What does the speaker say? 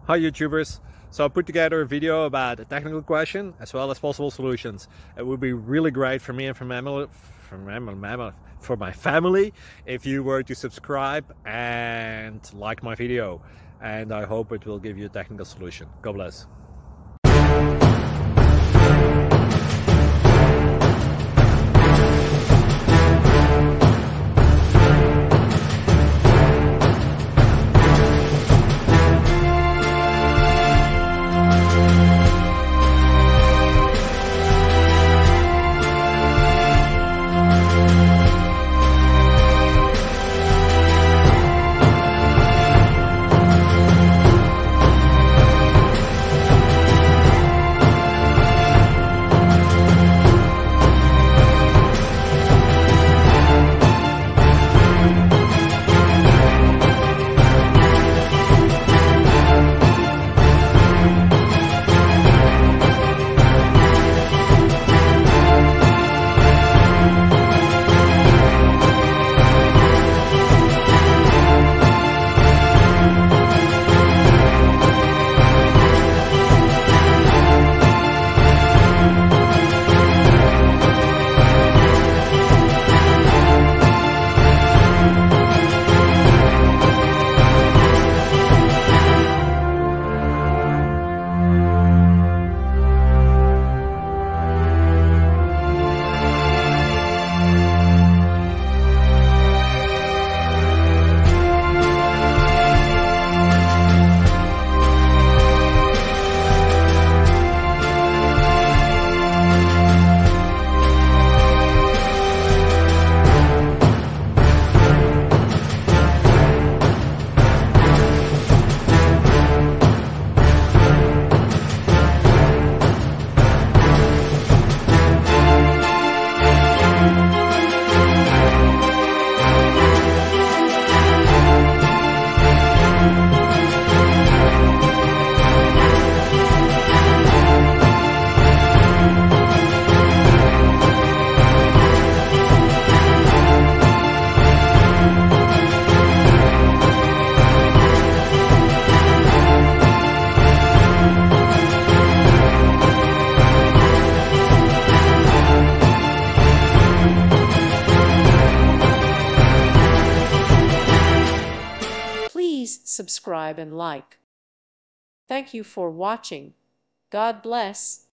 Hi YouTubers! So I put together a video about a technical question as well as possible solutions. It would be really great for me and for my family if you were to subscribe and like my video, and I hope it will give you a technical solution. God bless. Please subscribe and like. Thank you for watching. God bless.